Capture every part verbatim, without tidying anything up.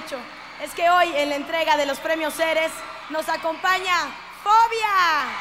mucho es que hoy en la entrega de los premios Ceres nos acompaña Fobia.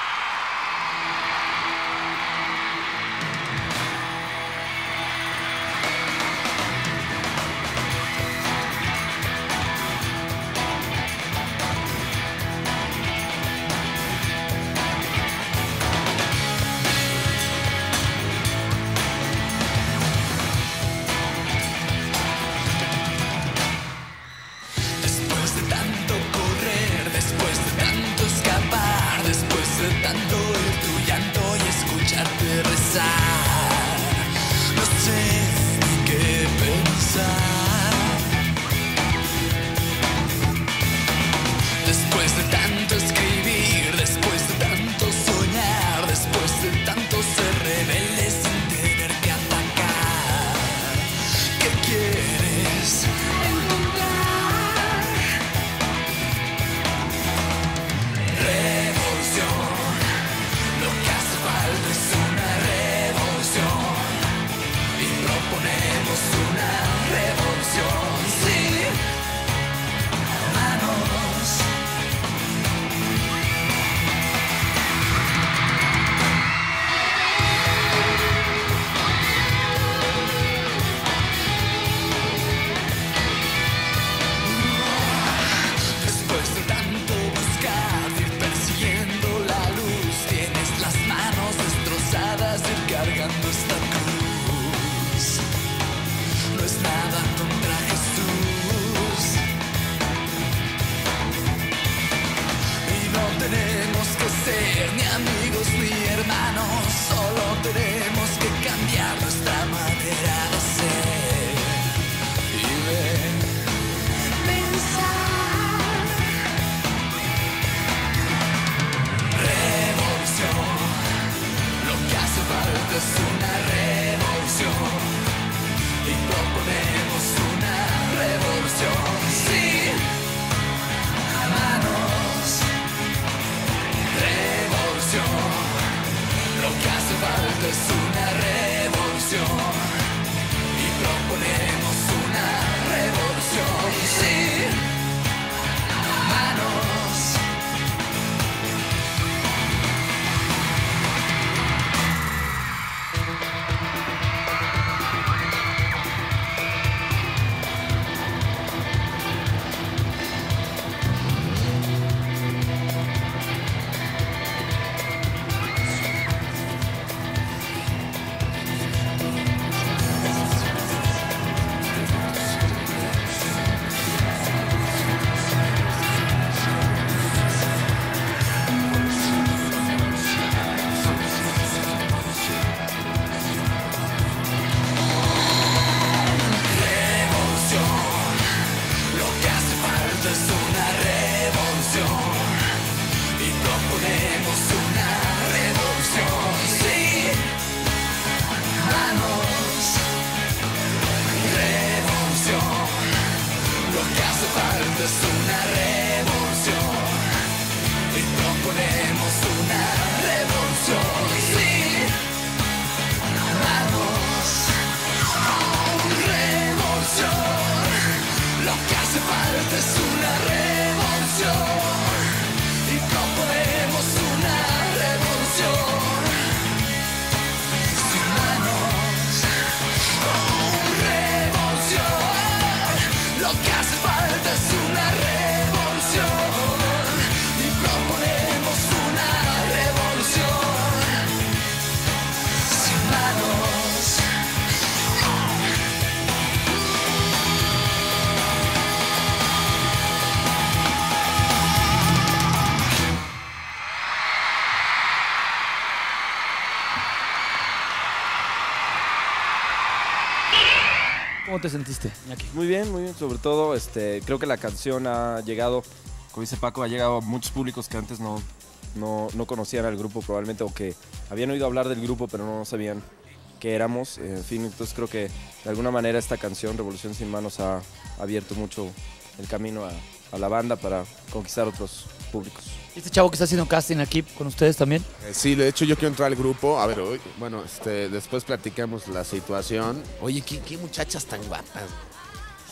¿Cómo te sentiste, Iñaki? Muy bien, muy bien. Sobre todo, este, creo que la canción ha llegado, como dice Paco, ha llegado a muchos públicos que antes no, no, no conocían al grupo probablemente, o que habían oído hablar del grupo pero no sabían qué éramos. En fin, entonces creo que de alguna manera esta canción, Revolución Sin Manos, ha abierto mucho el camino a, a la banda para conquistar otros públicos. ¿Y este chavo que está haciendo casting aquí con ustedes también? Eh, sí, de hecho yo quiero entrar al grupo. A ver, hoy, bueno, este, después platicamos la situación. Oye, ¿qué, qué muchachas tan guapas.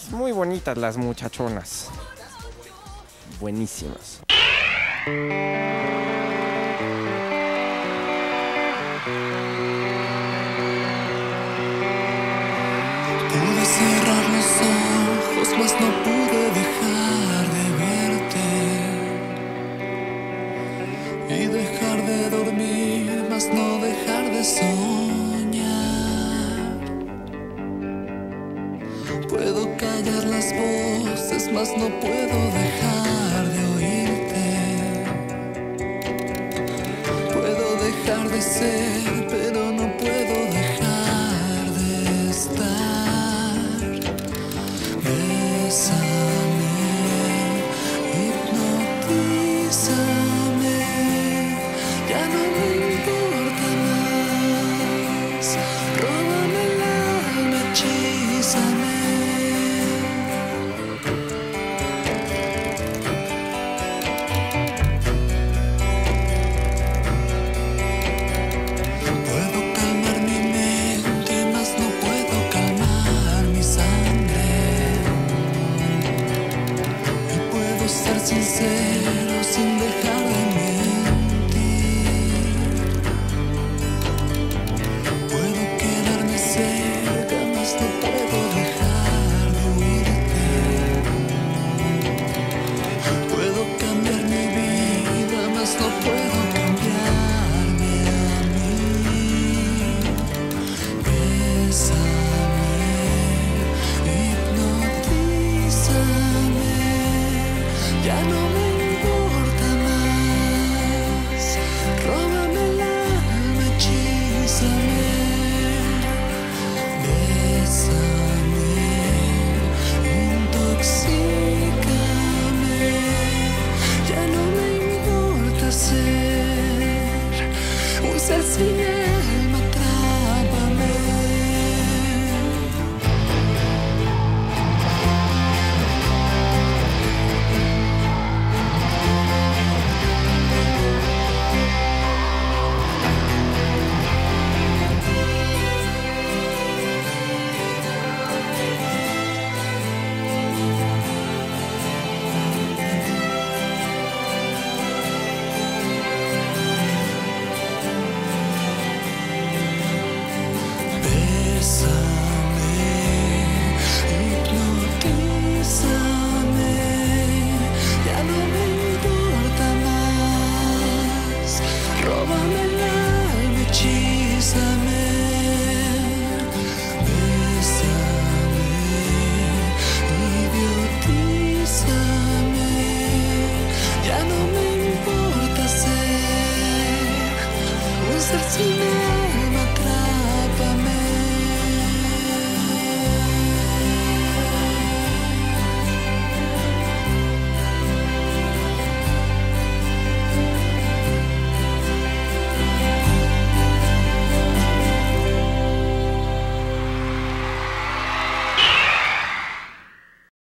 Muy bonitas las muchachonas. Buenísimas. Pude cerrar los ojos, mas no pude dejar de verte. Y dejar de dormir, mas no dejar de soñar. Puedo callar las voces, mas no puedo dejar de oírte. Puedo dejar de ser, pero no puedo dejar de estar. Bésame, hipnotízame, ya no me importa más. Róbame el alma, hechízame. Puedo calmar mi mente, mas no puedo calmar mi sangre. Y puedo ser sincero sin dejar de mentir. Puedo quedarme cerca, mas no puedo dejar de oírte. Puedo cambiar mi vida, mas no puedo cambiarme a mí. Bésame, hipnotízame, ya no me importa más. Róbame el alma, hechízame. Bésame, intoxícame, ya no me importa ser un ser sin alma, atrápame. Bésame, hipnotízame, ya no me importa más. Róbame el alma, hechízame. Bésame, idiotízame, ya no me importa ser un ser sin alma.